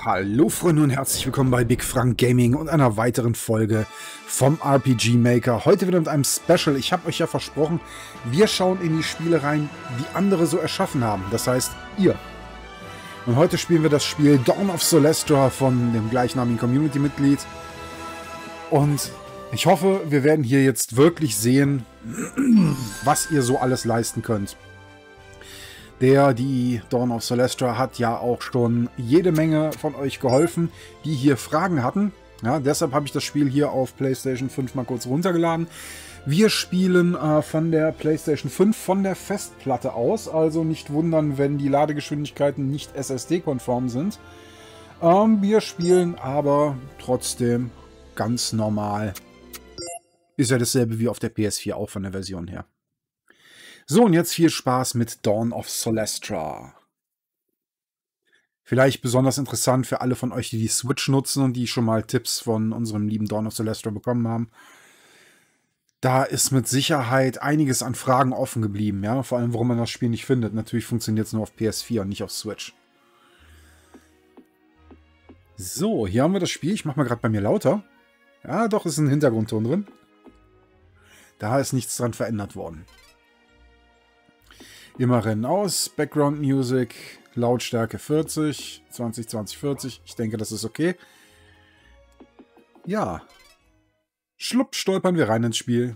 Hallo Freunde und herzlich willkommen bei Big Frank Gaming und einer weiteren Folge vom RPG Maker. Heute wieder mit einem Special. Ich habe euch ja versprochen, wir schauen in die Spiele rein, die andere so erschaffen haben. Das heißt, ihr. Und heute spielen wir das Spiel Dawn of Solestra von dem gleichnamigen Community-Mitglied. Und ich hoffe, wir werden hier jetzt wirklich sehen, was ihr so alles leisten könnt. Die Dawn of Solestra hat ja auch schon jede Menge von euch geholfen, die hier Fragen hatten. Ja, deshalb habe ich das Spiel hier auf PlayStation 5 mal kurz runtergeladen. Wir spielen von der PlayStation 5 von der Festplatte aus, also nicht wundern, wenn die Ladegeschwindigkeiten nicht SSD-konform sind. Wir spielen aber trotzdem ganz normal. Ist ja dasselbe wie auf der PS4 auch von der Version her. So, und jetzt viel Spaß mit Dawn of Solestra. Vielleicht besonders interessant für alle von euch, die die Switch nutzen und die schon mal Tipps von unserem lieben Dawn of Solestra bekommen haben. Da ist mit Sicherheit einiges an Fragen offen geblieben, ja. Vor allem, warum man das Spiel nicht findet. Natürlich funktioniert es nur auf PS4 und nicht auf Switch. So, hier haben wir das Spiel. Ich mache mal gerade bei mir lauter. Ja, doch, ist ein Hintergrundton drin. Da ist nichts dran verändert worden. Immer Rennen aus, Background Music, Lautstärke 40, 20, 20, 40. Ich denke, das ist okay. Ja. Schlupp, stolpern wir rein ins Spiel.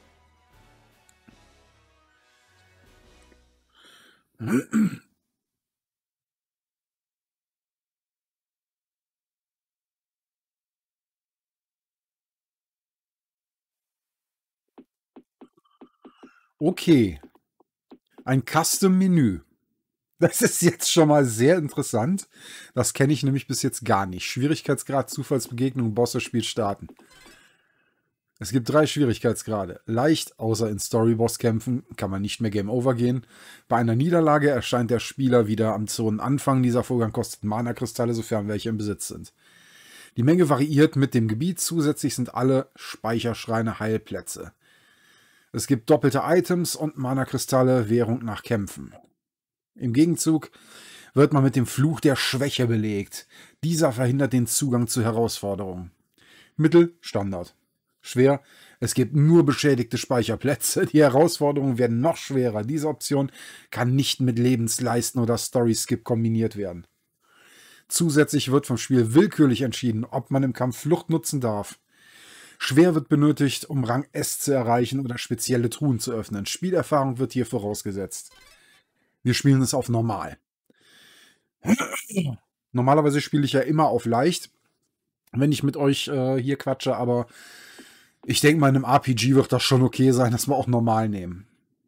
Okay. Ein Custom-Menü. Das ist jetzt schon mal sehr interessant. Das kenne ich nämlich bis jetzt gar nicht. Schwierigkeitsgrad, Zufallsbegegnung, Bosse, Spiel starten. Es gibt 3 Schwierigkeitsgrade. Leicht, außer in Story-Boss-Kämpfen, kann man nicht mehr Game Over gehen. Bei einer Niederlage erscheint der Spieler wieder am Zonenanfang. Dieser Vorgang kostet Mana-Kristalle, sofern welche im Besitz sind. Die Menge variiert mit dem Gebiet. Zusätzlich sind alle Speicherschreine Heilplätze. Es gibt doppelte Items und Mana-Kristalle, Währung nach Kämpfen. Im Gegenzug wird man mit dem Fluch der Schwäche belegt. Dieser verhindert den Zugang zu Herausforderungen. Mittel, Standard. Schwer, es gibt nur beschädigte Speicherplätze. Die Herausforderungen werden noch schwerer. Diese Option kann nicht mit Lebensleisten oder Story-Skip kombiniert werden. Zusätzlich wird vom Spiel willkürlich entschieden, ob man im Kampf Flucht nutzen darf. Schwer wird benötigt, um Rang S zu erreichen oder spezielle Truhen zu öffnen. Spielerfahrung wird hier vorausgesetzt. Wir spielen es auf normal. Normalerweise spiele ich ja immer auf leicht, wenn ich mit euch hier quatsche, aber ich denke mal, in einem RPG wird das schon okay sein, dass wir auch normal nehmen.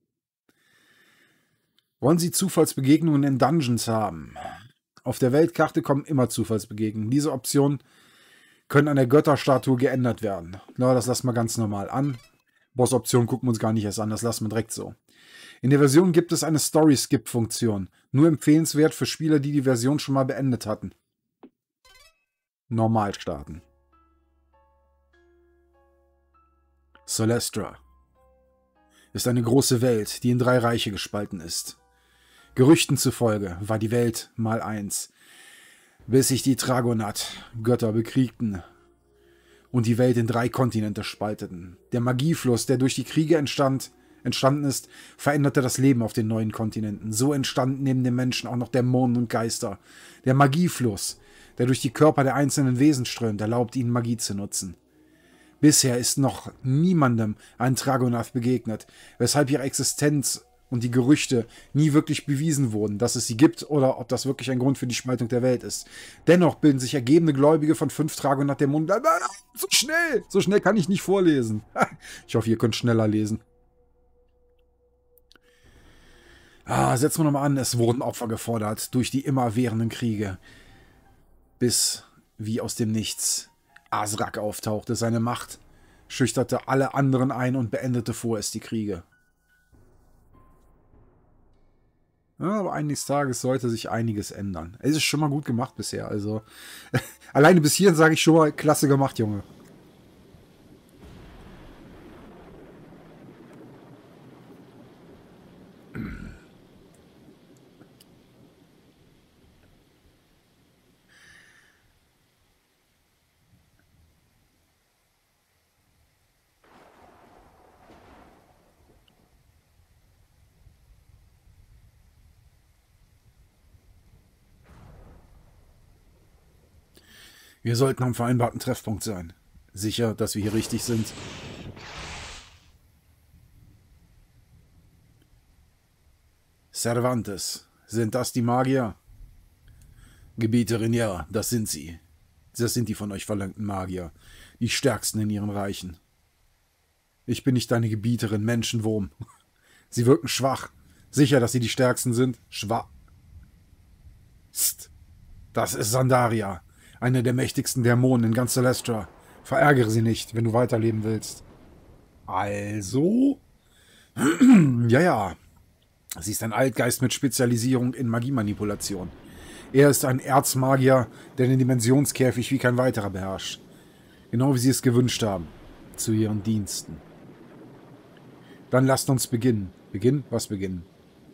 Wollen Sie Zufallsbegegnungen in Dungeons haben? Auf der Weltkarte kommen immer Zufallsbegegnungen. Diese Optionen können an der Götterstatue geändert werden. Na, das lassen wir ganz normal an. Boss-Option gucken wir uns gar nicht erst an, das lassen wir direkt so. In der Version gibt es eine Story-Skip-Funktion. Nur empfehlenswert für Spieler, die die Version schon mal beendet hatten. Normal starten. Solestra ist eine große Welt, die in 3 Reiche gespalten ist. Gerüchten zufolge war die Welt mal eins, bis sich die Dragonat-Götter bekriegten und die Welt in 3 Kontinente spalteten. Der Magiefluss, der durch die Kriege entstanden ist, veränderte das Leben auf den neuen Kontinenten. So entstanden neben den Menschen auch noch Dämonen und Geister. Der Magiefluss, der durch die Körper der einzelnen Wesen strömt, erlaubt ihnen Magie zu nutzen. Bisher ist noch niemandem ein Dragonath begegnet, weshalb ihre Existenz und die Gerüchte nie wirklich bewiesen wurden, dass es sie gibt oder ob das wirklich ein Grund für die Spaltung der Welt ist. Dennoch bilden sich ergebene Gläubige von 5 Dragonath-Dämonen. So schnell kann ich nicht vorlesen. Ich hoffe, ihr könnt schneller lesen. Setzen wir nochmal an, es wurden Opfer gefordert durch die immerwährenden Kriege. Bis, wie aus dem Nichts, Azrak auftauchte. Seine Macht schüchterte alle anderen ein und beendete vorerst die Kriege. Ja, aber eines Tages sollte sich einiges ändern. Es ist schon mal gut gemacht bisher. Also alleine bis hierhin sage ich schon mal, klasse gemacht, Junge. Wir sollten am vereinbarten Treffpunkt sein. Sicher, dass wir hier richtig sind? Cervantes, sind das die Magier? Gebieterin, ja, das sind sie. Das sind die von euch verlangten Magier. Die stärksten in ihren Reichen. Ich bin nicht deine Gebieterin, Menschenwurm. Sie wirken schwach. Sicher, dass sie die stärksten sind? Schwach. Psst. Das ist Sandaria, eine der mächtigsten Dämonen in ganz Celestra. Verärgere sie nicht, wenn du weiterleben willst. Also? Ja, ja. Sie ist ein Altgeist mit Spezialisierung in Magiemanipulation. Er ist ein Erzmagier, der den Dimensionskäfig wie kein weiterer beherrscht. Genau wie sie es gewünscht haben. Zu ihren Diensten. Dann lasst uns beginnen. Beginnen? Was beginnen?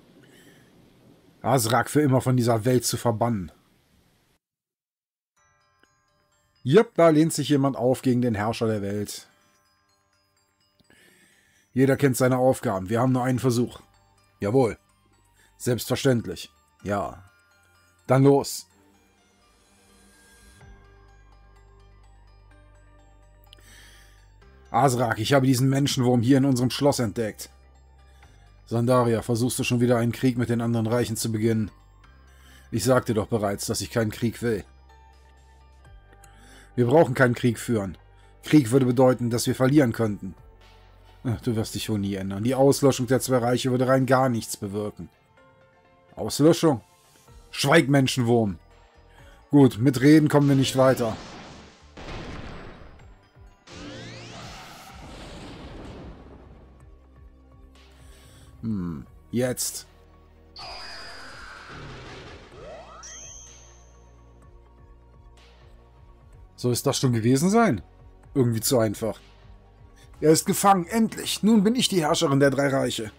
Azrak für immer von dieser Welt zu verbannen. Jep, da lehnt sich jemand auf gegen den Herrscher der Welt. Jeder kennt seine Aufgaben. Wir haben nur einen Versuch. Jawohl. Selbstverständlich. Ja. Dann los. Azrak, ich habe diesen Menschenwurm hier in unserem Schloss entdeckt. Sandaria, versuchst du schon wieder einen Krieg mit den anderen Reichen zu beginnen? Ich sagte doch bereits, dass ich keinen Krieg will. Wir brauchen keinen Krieg führen. Krieg würde bedeuten, dass wir verlieren könnten. Ach, du wirst dich wohl nie ändern. Die Auslöschung der zwei Reiche würde rein gar nichts bewirken. Auslöschung? Schweig, Menschenwurm. Gut, mit Reden kommen wir nicht weiter. Jetzt. Soll es das schon gewesen sein? Irgendwie zu einfach. Er ist gefangen, endlich. Nun bin ich die Herrscherin der drei Reiche.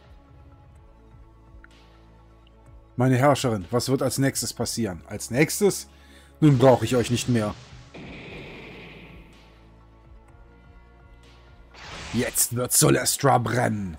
Meine Herrscherin, was wird als nächstes passieren? Als nächstes? Nun brauche ich euch nicht mehr. Jetzt wird Celestra brennen.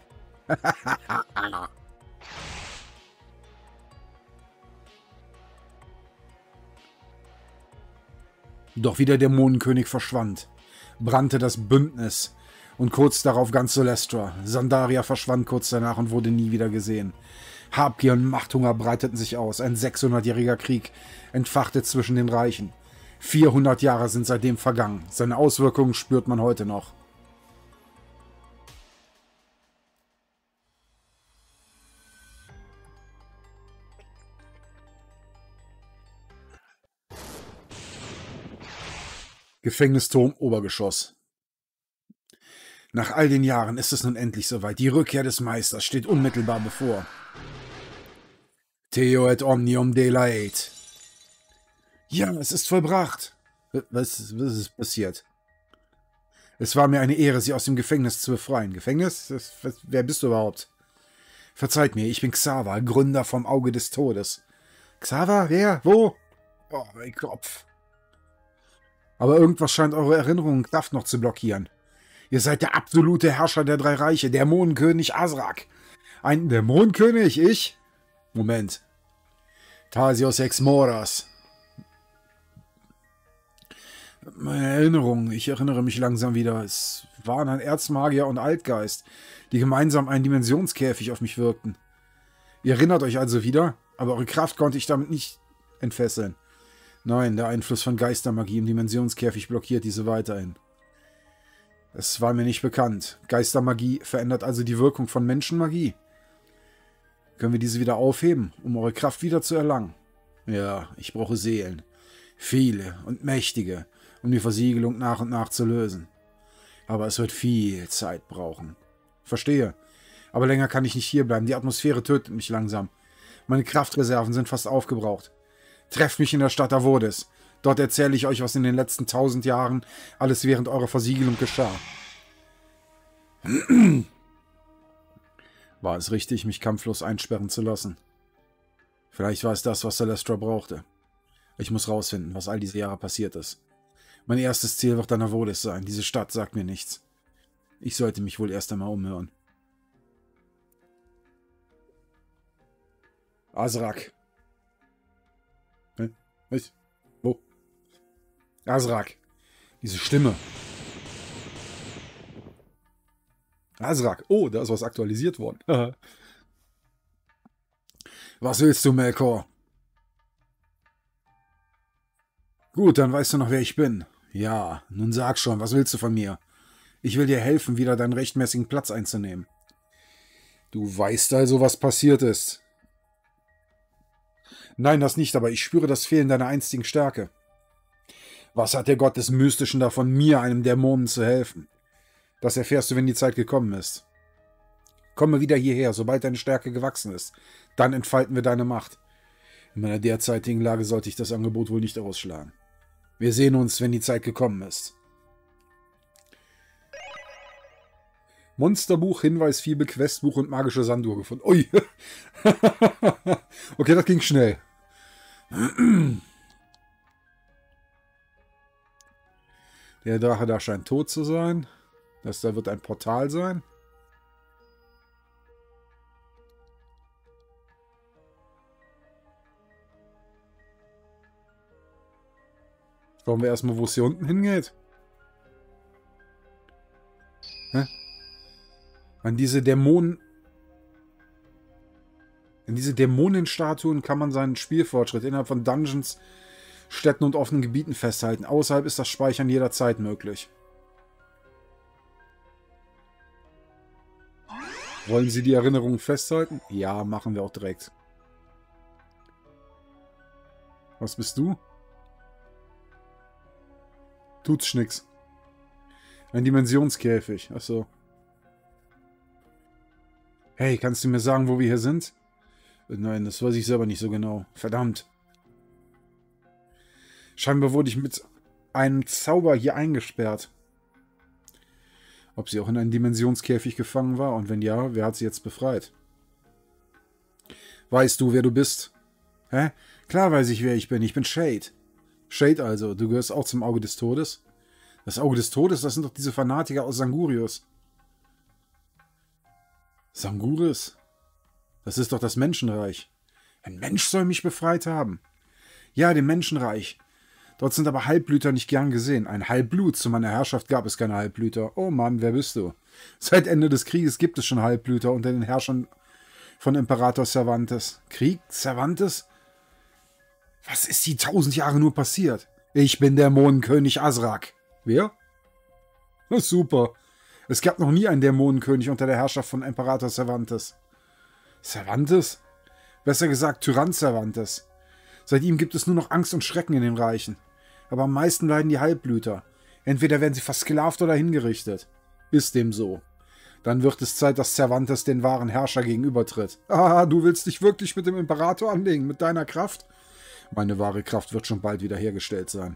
Doch wie der Dämonenkönig verschwand, brannte das Bündnis und kurz darauf ganz Celestra. Sandaria verschwand kurz danach und wurde nie wieder gesehen. Habgier und Machthunger breiteten sich aus. Ein 600-jähriger Krieg entfachte zwischen den Reichen. 400 Jahre sind seitdem vergangen. Seine Auswirkungen spürt man heute noch. Gefängnisturm, Obergeschoss. Nach all den Jahren ist es nun endlich soweit. Die Rückkehr des Meisters steht unmittelbar bevor. Theo et omnium delaet. Ja, es ist vollbracht. Was ist passiert? Es war mir eine Ehre, Sie aus dem Gefängnis zu befreien. Gefängnis? Wer bist du überhaupt? Verzeiht mir, ich bin Xaver, Gründer vom Auge des Todes. Xaver? Wer? Wo? Oh, mein Kopf. Aber irgendwas scheint eure Erinnerungen Kraft noch zu blockieren. Ihr seid der absolute Herrscher der drei Reiche, Dämonenkönig Azrak. Ein Dämonenkönig? Ich? Moment. Thasios Exmoras. Meine Erinnerung, ich erinnere mich langsam wieder. Es waren ein Erzmagier und Altgeist, die gemeinsam einen Dimensionskäfig auf mich wirkten. Ihr erinnert euch also wieder, aber eure Kraft konnte ich damit nicht entfesseln. Nein, der Einfluss von Geistermagie im Dimensionskäfig blockiert diese weiterhin. Es war mir nicht bekannt. Geistermagie verändert also die Wirkung von Menschenmagie. Können wir diese wieder aufheben, um eure Kraft wieder zu erlangen? Ja, ich brauche Seelen. Viele und mächtige, um die Versiegelung nach und nach zu lösen. Aber es wird viel Zeit brauchen. Verstehe. Aber länger kann ich nicht hierbleiben. Die Atmosphäre tötet mich langsam. Meine Kraftreserven sind fast aufgebraucht. Trefft mich in der Stadt Avodes. Dort erzähle ich euch, was in den letzten 1000 Jahren alles während eurer Versiegelung geschah. War es richtig, mich kampflos einsperren zu lassen? Vielleicht war es das, was Celestra brauchte. Ich muss rausfinden, was all diese Jahre passiert ist. Mein erstes Ziel wird dann Avodes sein. Diese Stadt sagt mir nichts. Ich sollte mich wohl erst einmal umhören. Azrak. Was? Wo? Azrak. Diese Stimme. Azrak. Oh, da ist was aktualisiert worden. Was willst du, Melkor? Gut, dann weißt du noch, wer ich bin. Ja, nun sag schon, was willst du von mir? Ich will dir helfen, wieder deinen rechtmäßigen Platz einzunehmen. Du weißt also, was passiert ist. Nein, das nicht, aber ich spüre das Fehlen deiner einstigen Stärke. Was hat der Gott des Mystischen davon, mir, einem Dämonen, zu helfen? Das erfährst du, wenn die Zeit gekommen ist. Komme wieder hierher, sobald deine Stärke gewachsen ist. Dann entfalten wir deine Macht. In meiner derzeitigen Lage sollte ich das Angebot wohl nicht ausschlagen. Wir sehen uns, wenn die Zeit gekommen ist. Monsterbuch, Hinweis, Fibel, Questbuch und magische Sanduhr gefunden. Ui. Okay, das ging schnell. Der Drache da scheint tot zu sein. Das da wird ein Portal sein. Schauen wir erstmal, wo es hier unten hingeht. Hä? An diese Dämonen... In diese Dämonenstatuen kann man seinen Spielfortschritt innerhalb von Dungeons, Städten und offenen Gebieten festhalten. Außerhalb ist das Speichern jederzeit möglich. Wollen Sie die Erinnerungen festhalten? Ja, machen wir auch direkt. Was bist du? Tut's nix. Ein Dimensionskäfig. Achso. Hey, kannst du mir sagen, wo wir hier sind? Nein, das weiß ich selber nicht so genau. Verdammt. Scheinbar wurde ich mit einem Zauber hier eingesperrt. Ob sie auch in einem Dimensionskäfig gefangen war und wenn ja, wer hat sie jetzt befreit? Weißt du, wer du bist? Hä? Klar weiß ich, wer ich bin. Ich bin Shade. Shade also, du gehörst auch zum Auge des Todes? Das Auge des Todes, das sind doch diese Fanatiker aus Sangurius. Sanguris? Das ist doch das Menschenreich. Ein Mensch soll mich befreit haben. Ja, dem Menschenreich. Dort sind aber Halbblüter nicht gern gesehen. Ein Halbblut. Zu meiner Herrschaft gab es keine Halbblüter. Oh Mann, wer bist du? Seit Ende des Krieges gibt es schon Halbblüter unter den Herrschern von Imperator Cervantes. Krieg? Cervantes? Was ist die 1000 Jahre nur passiert? Ich bin der Dämonenkönig Azrak. Wer? Na super. Es gab noch nie einen Dämonenkönig unter der Herrschaft von Imperator Cervantes. Cervantes? Besser gesagt Tyrann Cervantes. Seit ihm gibt es nur noch Angst und Schrecken in den Reichen. Aber am meisten leiden die Halbblüter. Entweder werden sie versklavt oder hingerichtet. Ist dem so. Dann wird es Zeit, dass Cervantes den wahren Herrscher gegenübertritt. Ah, du willst dich wirklich mit dem Imperator anlegen, mit deiner Kraft? Meine wahre Kraft wird schon bald wiederhergestellt sein.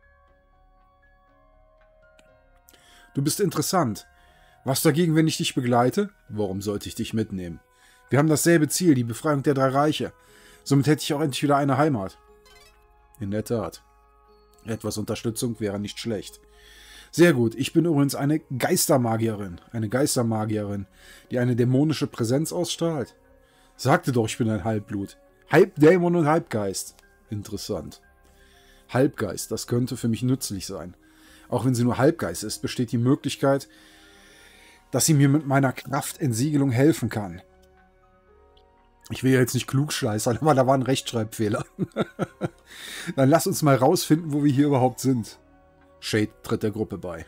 Du bist interessant. Was dagegen, wenn ich dich begleite? Warum sollte ich dich mitnehmen? Wir haben dasselbe Ziel, die Befreiung der drei Reiche. Somit hätte ich auch endlich wieder eine Heimat. In der Tat. Etwas Unterstützung wäre nicht schlecht. Sehr gut, ich bin übrigens eine Geistermagierin. Eine Geistermagierin, die eine dämonische Präsenz ausstrahlt. Sagte doch, ich bin ein Halbblut. Halbdämon und Halbgeist. Interessant. Halbgeist, das könnte für mich nützlich sein. Auch wenn sie nur Halbgeist ist, besteht die Möglichkeit, dass sie mir mit meiner Kraftentsiegelung helfen kann. Ich will ja jetzt nicht klugscheißern, aber da war ein Rechtschreibfehler. Dann lass uns mal rausfinden, wo wir hier überhaupt sind. Shade tritt der Gruppe bei.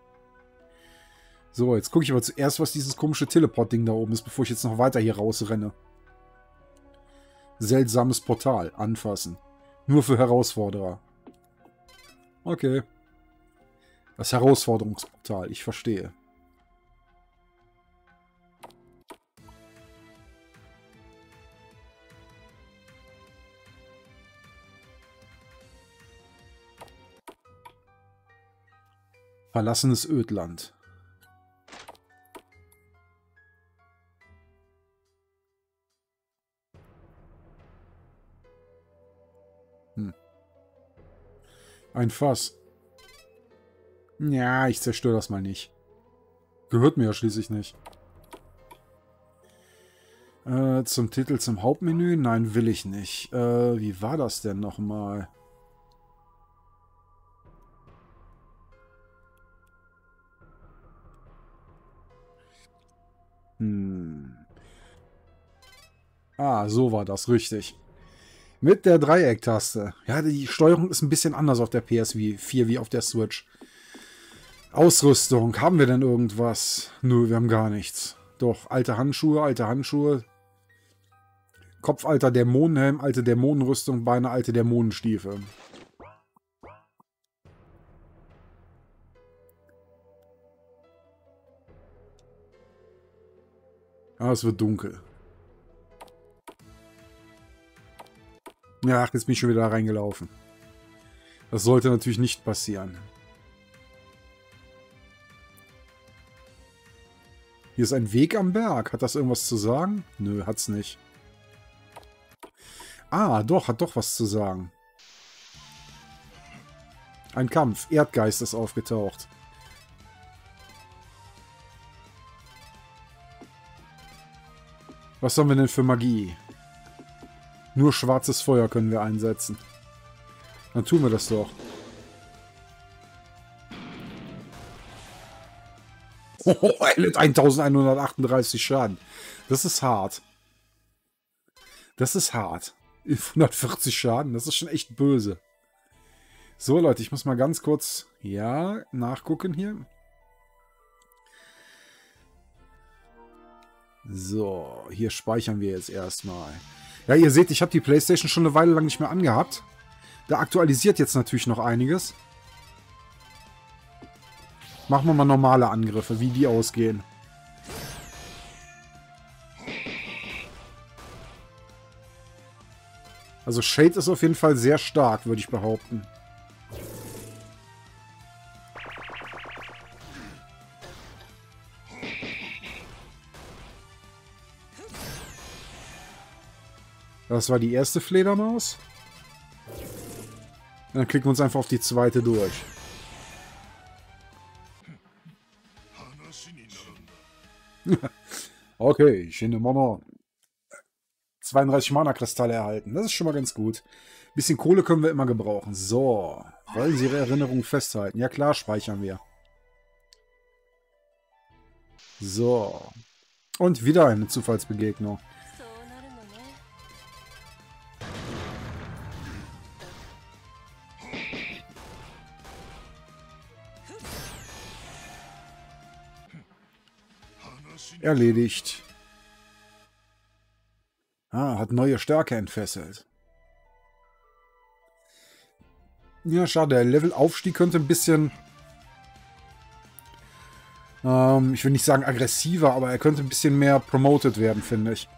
So, jetzt gucke ich aber zuerst, was dieses komische Teleport-Ding da oben ist, bevor ich jetzt noch weiter hier rausrenne. Seltsames Portal. Anfassen. Nur für Herausforderer. Okay. Das Herausforderungsportal. Ich verstehe. Verlassenes Ödland. Ein Fass. Ja, ich zerstöre das mal nicht. Gehört mir ja schließlich nicht. Zum Titel, zum Hauptmenü? Nein, will ich nicht. Wie war das denn nochmal? Ah, so war das, richtig. Mit der Dreiecktaste. Ja, die Steuerung ist ein bisschen anders auf der PS4 wie auf der Switch. Ausrüstung. Haben wir denn irgendwas? Nö, wir haben gar nichts. Doch, alte Handschuhe, alte Handschuhe. Kopfalter Dämonenhelm, alte Dämonenrüstung, Beine, alte Dämonenstiefel. Ah, es wird dunkel. Ja, ach, jetzt bin ich schon wieder da reingelaufen. Das sollte natürlich nicht passieren. Hier ist ein Weg am Berg. Hat das irgendwas zu sagen? Nö, hat's nicht. Ah, doch, hat doch was zu sagen. Ein Kampf. Erdgeist ist aufgetaucht. Was haben wir denn für Magie? Nur schwarzes Feuer können wir einsetzen. Dann tun wir das doch. Oh, er litt 1138 Schaden. Das ist hart. Das ist hart. 140 Schaden, das ist schon echt böse. So, Leute, ich muss mal ganz kurz, ja, nachgucken hier. So, hier speichern wir jetzt erstmal. Ja, ihr seht, ich habe die PlayStation schon eine Weile lang nicht mehr angehabt. Da aktualisiert jetzt natürlich noch einiges. Machen wir mal normale Angriffe, wie die ausgehen. Also Shade ist auf jeden Fall sehr stark, würde ich behaupten. Das war die erste Fledermaus. Und dann klicken wir uns einfach auf die zweite durch. Okay, schöne Mana. 32 Mana-Kristalle erhalten. Das ist schon mal ganz gut. Bisschen Kohle können wir immer gebrauchen. So. Wollen Sie Ihre Erinnerungen festhalten? Ja klar, speichern wir. So. Und wieder eine Zufallsbegegnung. Erledigt. Ah, hat neue Stärke entfesselt. Ja, schade. Der Levelaufstieg könnte ein bisschen... ich will nicht sagen aggressiver, aber er könnte ein bisschen mehr promoted werden, finde ich.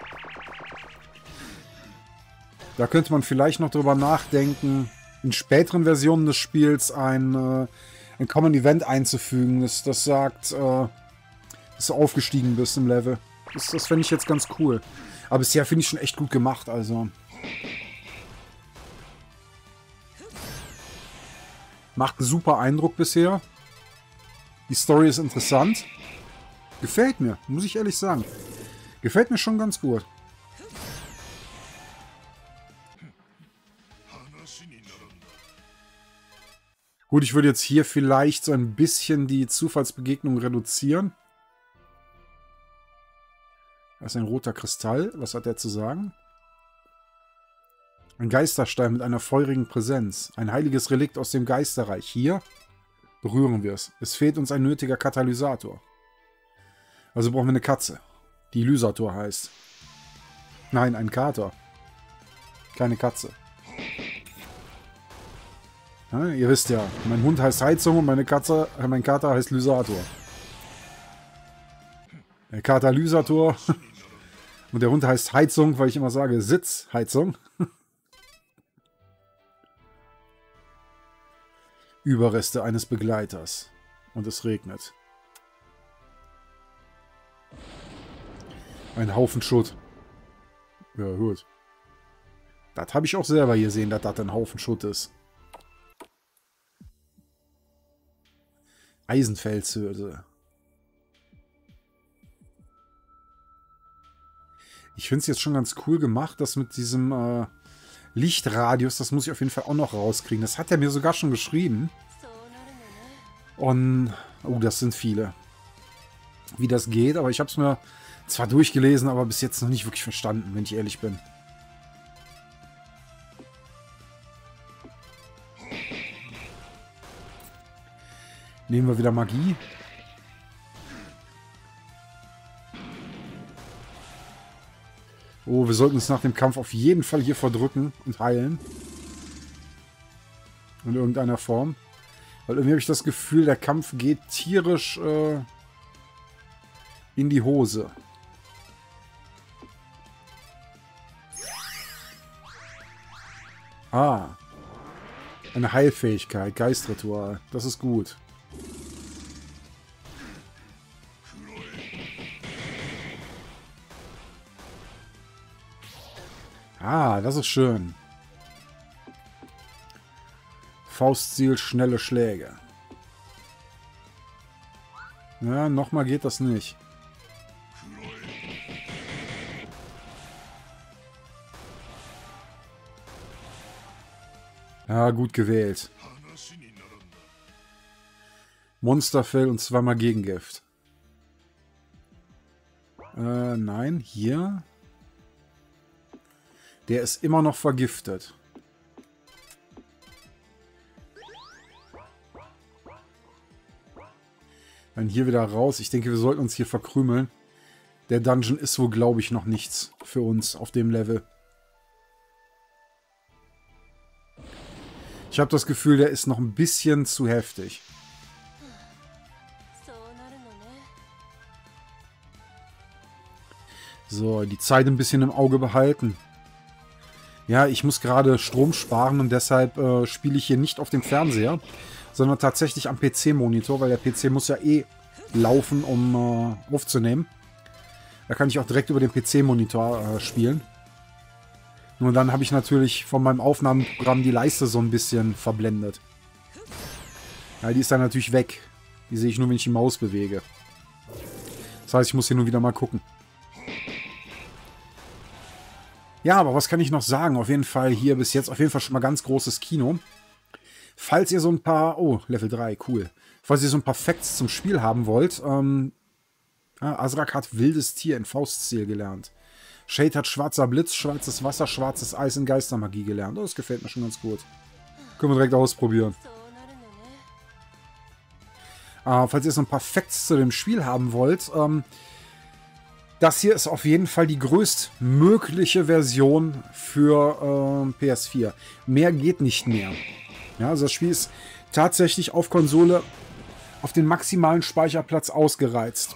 Da könnte man vielleicht noch drüber nachdenken, in späteren Versionen des Spiels ein Common Event einzufügen, das sagt, dass du aufgestiegen bist im Level. Das fände ich jetzt ganz cool. Aber bisher finde ich schon echt gut gemacht, also. Macht einen super Eindruck bisher. Die Story ist interessant. Gefällt mir, muss ich ehrlich sagen. Gefällt mir schon ganz gut. Gut, ich würde jetzt hier vielleicht so ein bisschen die Zufallsbegegnung reduzieren. Das ist ein roter Kristall. Was hat der zu sagen? Ein Geisterstein mit einer feurigen Präsenz. Ein heiliges Relikt aus dem Geisterreich. Hier berühren wir es. Es fehlt uns ein nötiger Katalysator. Also brauchen wir eine Katze, die Lysator heißt. Nein, ein Kater. Keine Katze. Ja, ihr wisst ja, mein Hund heißt Heizung und mein Kater heißt Lysator. Der Kater Lysator und der Hund heißt Heizung, weil ich immer sage Sitzheizung. Überreste eines Begleiters. Und es regnet. Ein Haufen Schutt. Ja, gut. Das habe ich auch selber gesehen, dass das ein Haufen Schutt ist. Eisenfelshülse. Ich finde es jetzt schon ganz cool gemacht, das mit diesem Lichtradius, das muss ich auf jeden Fall auch noch rauskriegen. Das hat er mir sogar schon geschrieben. Und, oh, das sind viele. wie das geht, aber ich habe es mir zwar durchgelesen, aber bis jetzt noch nicht wirklich verstanden, wenn ich ehrlich bin. Nehmen wir wieder Magie. Oh, wir sollten uns nach dem Kampf auf jeden Fall hier verdrücken und heilen. In irgendeiner Form. Weil irgendwie habe ich das Gefühl, der Kampf geht tierisch in die Hose. Ah. Eine Heilfähigkeit, Geistritual. Das ist gut. Ah, das ist schön. Faustziel, schnelle Schläge. Ja, nochmal geht das nicht. Ja, gut gewählt. Monsterfell und zweimal Gegengift. Nein, hier. Der ist immer noch vergiftet. Dann hier wieder raus. Ich denke, wir sollten uns hier verkrümeln. Der Dungeon ist wohl, glaube ich, noch nichts für uns auf dem Level. Ich habe das Gefühl, der ist noch ein bisschen zu heftig. So, die Zeit ein bisschen im Auge behalten. Ja, ich muss gerade Strom sparen und deshalb spiele ich hier nicht auf dem Fernseher, sondern tatsächlich am PC-Monitor, weil der PC muss ja eh laufen, um aufzunehmen. Da kann ich auch direkt über den PC-Monitor spielen. Nur dann habe ich natürlich von meinem Aufnahmeprogramm die Leiste so ein bisschen verblendet. Ja, die ist dann natürlich weg. Die sehe ich nur, wenn ich die Maus bewege. Das heißt, ich muss hier nur wieder mal gucken. Ja, aber was kann ich noch sagen? Auf jeden Fall hier bis jetzt auf jeden Fall schon mal ganz großes Kino. Falls ihr so ein paar... Oh, Level 3, cool. Falls ihr so ein paar Facts zum Spiel haben wollt. Azrak hat wildes Tier in Faustziel gelernt. Shade hat schwarzer Blitz, schwarzes Wasser, schwarzes Eis in Geistermagie gelernt. Oh, das gefällt mir schon ganz gut. Können wir direkt ausprobieren. Falls ihr so ein paar Facts zu dem Spiel haben wollt... das hier ist auf jeden Fall die größtmögliche Version für PS4. Mehr geht nicht mehr. Ja, also das Spiel ist tatsächlich auf Konsole auf den maximalen Speicherplatz ausgereizt.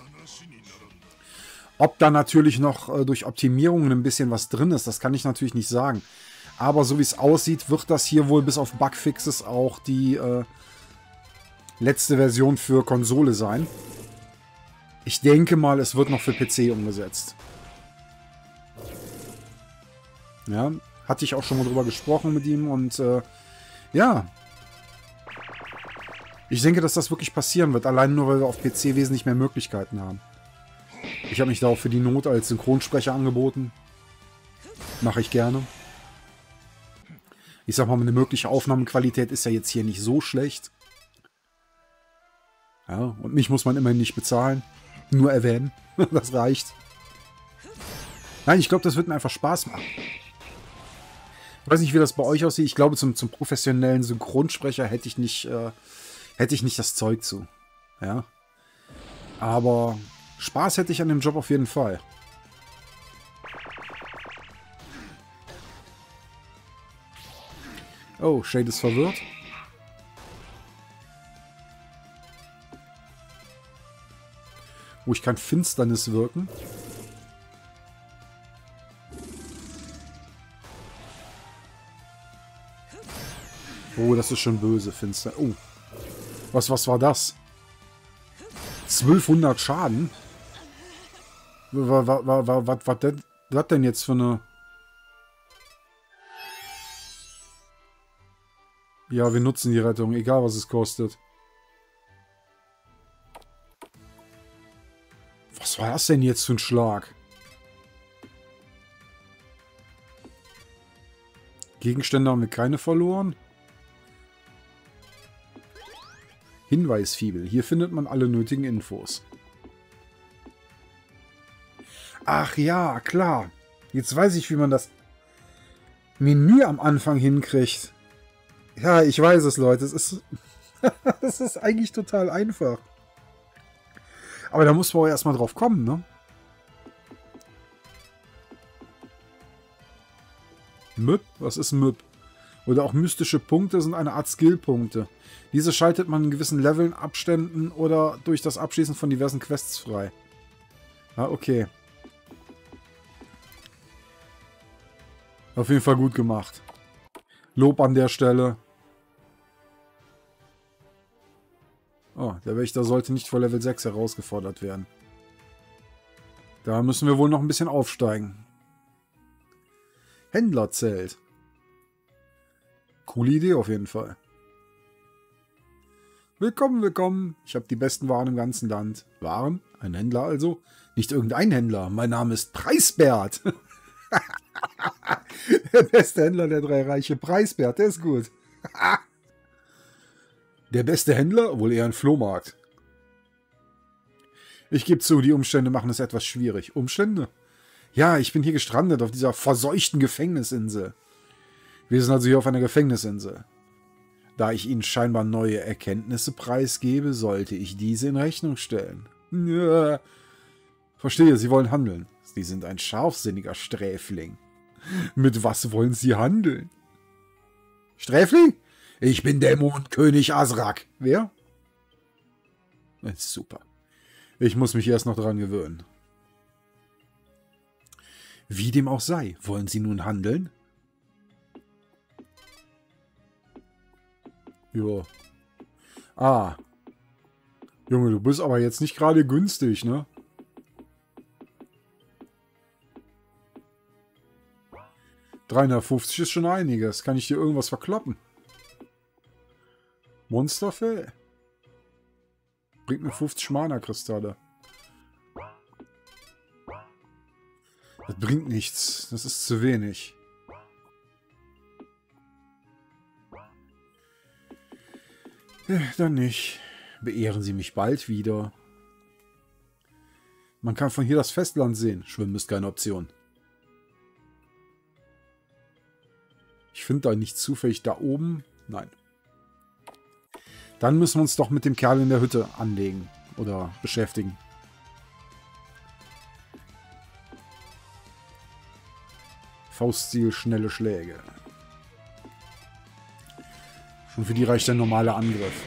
Ob da natürlich noch durch Optimierungen ein bisschen was drin ist, das kann ich natürlich nicht sagen. Aber so wie es aussieht, wird das hier wohl bis auf Bugfixes auch die letzte Version für Konsole sein. Ich denke mal, es wird noch für PC umgesetzt. Ja, hatte ich auch schon mal drüber gesprochen mit ihm und ja. Ich denke, dass das wirklich passieren wird, allein nur, weil wir auf PC wesentlich mehr Möglichkeiten haben. Ich habe mich da auch für die Not als Synchronsprecher angeboten. Mache ich gerne. Ich sag mal, eine mögliche Aufnahmequalität ist ja jetzt hier nicht so schlecht. Ja, und mich muss man immerhin nicht bezahlen. Nur erwähnen. Das reicht. Nein, ich glaube, das wird mir einfach Spaß machen. Ich weiß nicht, wie das bei euch aussieht. Ich glaube, zum professionellen Synchronsprecher hätte ich nicht das Zeug zu. Ja. Aber Spaß hätte ich an dem Job auf jeden Fall. Oh, Shade ist verwirrt. Oh, ich kann Finsternis wirken. Oh, das ist schon böse, finster. Oh. Was war das? 1200 Schaden? Was denn jetzt für eine... Ja, wir nutzen die Rettung, egal was es kostet. Was war das denn jetzt für ein Schlag? Gegenstände haben wir keine verloren. Hinweisfibel. Hier findet man alle nötigen Infos. Ach ja, klar. Jetzt weiß ich, wie man das Menü am Anfang hinkriegt. Ja, ich weiß es, Leute. Es ist, es ist eigentlich total einfach. Aber da muss man auch erstmal drauf kommen, ne? MIP? Was ist MIP? Oder auch mystische Punkte sind eine Art Skillpunkte. Diese schaltet man in gewissen Leveln, Abständen oder durch das Abschließen von diversen Quests frei. Ah, okay. Auf jeden Fall gut gemacht. Lob an der Stelle. Oh, der Wächter sollte nicht vor Level 6 herausgefordert werden. Da müssen wir wohl noch ein bisschen aufsteigen. Händlerzelt. Coole Idee auf jeden Fall. Willkommen, willkommen. Ich habe die besten Waren im ganzen Land. Waren? Ein Händler also? Nicht irgendein Händler. Mein Name ist Preisbert. Der beste Händler der drei Reiche. Preisbert, der ist gut. Der beste Händler? Wohl eher ein Flohmarkt. Ich gebe zu, die Umstände machen es etwas schwierig. Umstände? Ja, ich bin hier gestrandet auf dieser verseuchten Gefängnisinsel. Wir sind also hier auf einer Gefängnisinsel. Da ich Ihnen scheinbar neue Erkenntnisse preisgebe, sollte ich diese in Rechnung stellen. Ja. Verstehe, Sie wollen handeln. Sie sind ein scharfsinniger Sträfling. Mit was wollen Sie handeln? Sträfling? Ich bin Dämonenkönig Azrak. Wer? Super. Ich muss mich erst noch dran gewöhnen. Wie dem auch sei, wollen Sie nun handeln? Ja. Ah. Junge, du bist aber jetzt nicht gerade günstig, ne? $350 ist schon einiges. Kann ich dir irgendwas verkloppen? Monsterfell? Bringt mir 50 Mana-Kristalle. Das bringt nichts. Das ist zu wenig. Ja, dann nicht. Beehren Sie mich bald wieder. Man kann von hier das Festland sehen. Schwimmen ist keine Option. Ich finde da nicht zufällig da oben. Nein. Dann müssen wir uns doch mit dem Kerl in der Hütte anlegen. Oder beschäftigen. Fauststil, schnelle Schläge. Und für die reicht der normale Angriff.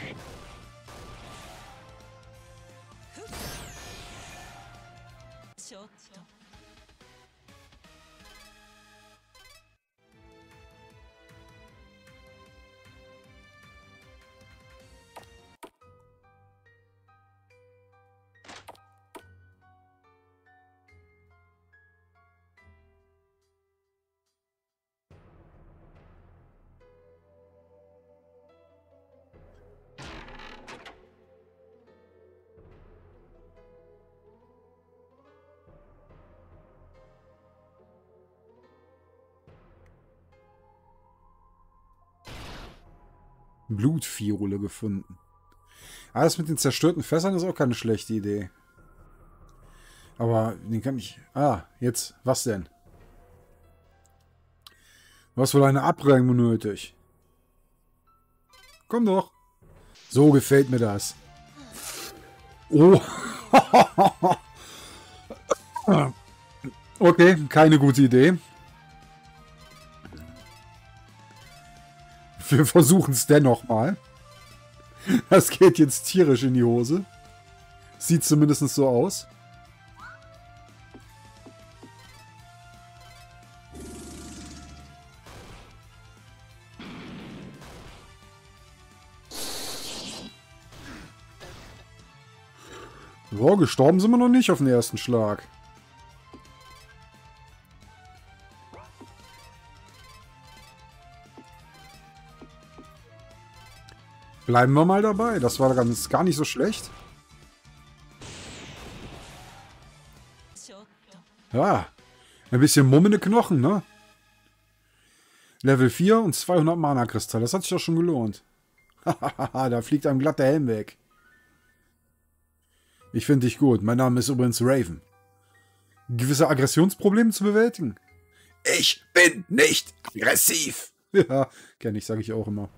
Blutfiole gefunden. Alles mit den zerstörten Fässern ist auch keine schlechte Idee. Aber den kann ich... Ah, jetzt. Was denn? Du hast wohl eine Abreibung nötig. Komm doch. So gefällt mir das. Oh. Okay, keine gute Idee. Wir versuchen es dennoch mal. Das geht jetzt tierisch in die Hose. Sieht zumindest so aus. Ja, gestorben sind wir noch nicht auf den ersten Schlag. Bleiben wir mal dabei. Das war gar nicht so schlecht. Ja, ein bisschen mummende Knochen, ne? Level 4 und 200 Mana-Kristalle. Das hat sich doch schon gelohnt. Hahaha, da fliegt einem glatt der Helm weg. Ich finde dich gut. Mein Name ist übrigens Raven. gewisse Aggressionsprobleme zu bewältigen. Ich bin nicht aggressiv. Ja, kenne ich, sage ich auch immer.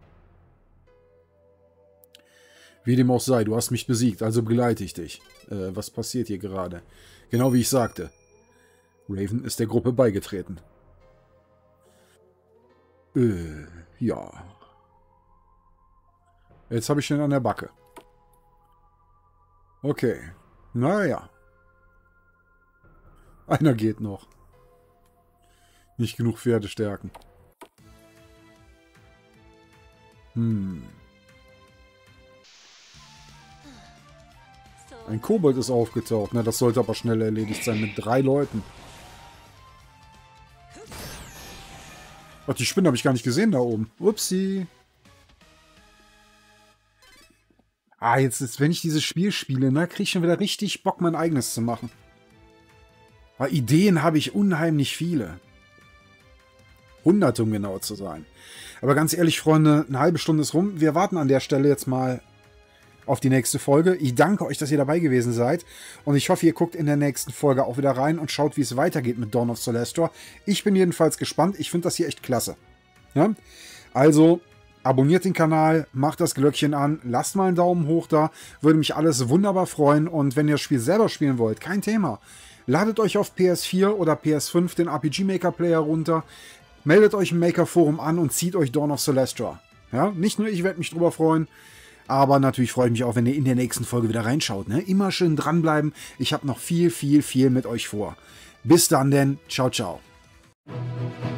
Wie dem auch sei, du hast mich besiegt, also begleite ich dich. Was passiert hier gerade? Genau wie ich sagte. Raven ist der Gruppe beigetreten. Ja. Jetzt habe ich den an der Backe. Okay. Naja. Einer geht noch. Nicht genug Pferdestärken. Ein Kobold ist aufgetaucht. Na, das sollte aber schnell erledigt sein mit 3 Leuten. Ach, die Spinne habe ich gar nicht gesehen da oben. Upsi. Ah, jetzt, wenn ich dieses Spiel spiele, ne, kriege ich schon wieder richtig Bock, mein eigenes zu machen. Weil Ideen habe ich unheimlich viele. 100, um genau zu sein. Aber ganz ehrlich, Freunde, eine halbe Stunde ist rum. Wir warten an der Stelle jetzt mal auf die nächste Folge. Ich danke euch, dass ihr dabei gewesen seid. Und ich hoffe, ihr guckt in der nächsten Folge auch wieder rein und schaut, wie es weitergeht mit Dawn of Solestor. Ich bin jedenfalls gespannt. Ich finde das hier echt klasse. Ja? Also, abonniert den Kanal, macht das Glöckchen an, lasst mal einen Daumen hoch da. Würde mich alles wunderbar freuen. Und wenn ihr das Spiel selber spielen wollt, kein Thema. Ladet euch auf PS4 oder PS5 den RPG Maker Player runter. Meldet euch im Maker Forum an und zieht euch Dawn of Solestor. Ja? Nicht nur ich werde mich drüber freuen. Aber natürlich freue ich mich auch, wenn ihr in der nächsten Folge wieder reinschaut. Ne? Immer schön dranbleiben. Ich habe noch viel, viel, viel mit euch vor. Bis dann denn. Ciao, ciao.